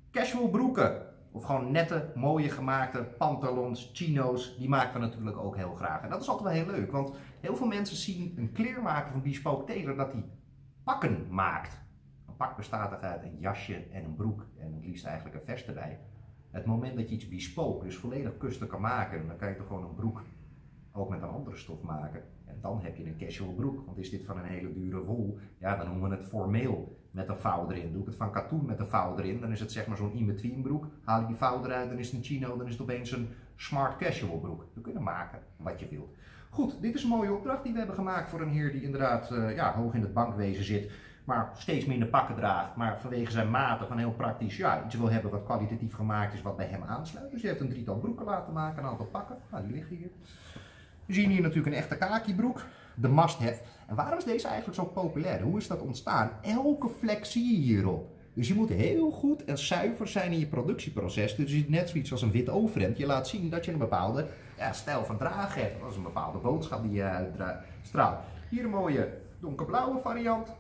Casual broeken, of gewoon nette, mooie gemaakte pantalons, chino's, die maken we natuurlijk ook heel graag. En dat is altijd wel heel leuk, want heel veel mensen zien een kleermaker van Bespoke Tailor dat hij pakken maakt. Een pak bestaat uit een jasje en een broek en het liefst eigenlijk een vest erbij. Het moment dat je iets bespoke, dus volledig custom kan maken, dan kan je toch gewoon een broek ook met een andere stof maken. En dan heb je een casual broek, want is dit van een hele dure wol, ja, dan noemen we het formeel met een vouw erin. Doe ik het van katoen met een vouw erin, dan is het zeg maar zo'n in-between broek. Haal ik die vouw eruit, dan is het een chino, dan is het opeens een smart casual broek. We kunnen maken wat je wilt. Goed, dit is een mooie opdracht die we hebben gemaakt voor een heer die inderdaad hoog in het bankwezen zit, maar steeds minder pakken draagt, maar vanwege zijn maten van heel praktisch iets wil hebben wat kwalitatief gemaakt is, wat bij hem aansluit. Dus hij heeft een drietal broeken laten maken, een aantal pakken. Nou, die liggen hier. We zien hier natuurlijk een echte kaki broek, de must-have. En waarom is deze eigenlijk zo populair? Hoe is dat ontstaan? Elke vlek zie je hierop. Dus je moet heel goed en zuiver zijn in je productieproces. Dus je ziet net zoiets als een wit overhemd. Je laat zien dat je een bepaalde stijl van dragen hebt. Dat is een bepaalde boodschap die je uitstraalt. Hier een mooie donkerblauwe variant.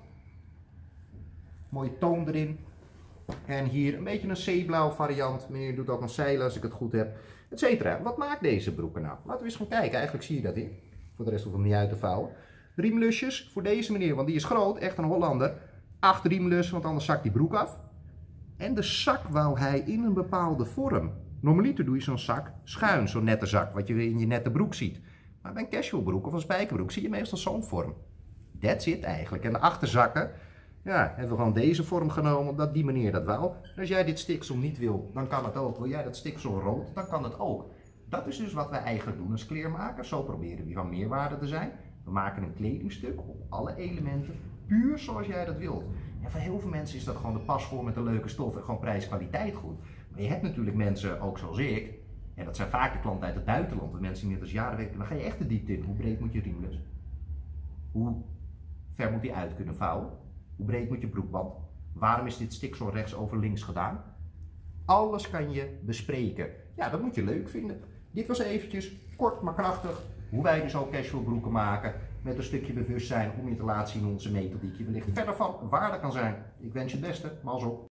Mooie toon erin. En hier een beetje een zeeblauw variant. Meneer doet ook een zeilen als ik het goed heb. Etcetera. Wat maakt deze broeken nou? Laten we eens gaan kijken. Eigenlijk zie je dat hier. Voor de rest hoef ik hem niet uit te vouwen. Riemlusjes voor deze meneer, want die is groot. Echt een Hollander. 8 riemlussen, want anders zakt die broek af. En de zak wou hij in een bepaalde vorm. Normaliter doe je zo'n zak schuin. Zo'n nette zak, wat je in je nette broek ziet. Maar bij een casual broek of een spijkerbroek zie je meestal zo'n vorm. That's it eigenlijk. En de achterzakken, hebben we gewoon deze vorm genomen, omdat die meneer dat wou. En als jij dit stiksel niet wil, dan kan het ook. Wil jij dat stiksel rood, dan kan het ook. Dat is dus wat wij eigenlijk doen als kleermaker. Zo proberen we van meerwaarde te zijn. We maken een kledingstuk op alle elementen, puur zoals jij dat wilt. En voor heel veel mensen is dat gewoon de pasvorm met een leuke stof en gewoon prijs-kwaliteit goed. Maar je hebt natuurlijk mensen, ook zoals ik, en dat zijn vaak de klanten uit het buitenland, de mensen die net als jaren werken, dan ga je echt de diepte in. Hoe breed moet je riemlus? Hoe ver moet die uit kunnen vouwen? Hoe breed moet je broekband? Waarom is dit stiksel rechts over links gedaan? Alles kan je bespreken. Ja, dat moet je leuk vinden. Dit was eventjes kort maar krachtig hoe wij dus ook casual broeken maken. Met een stukje bewustzijn om je te laten zien hoe onze methodiek je wellicht verder van waarde kan zijn. Ik wens je het beste. Mals op.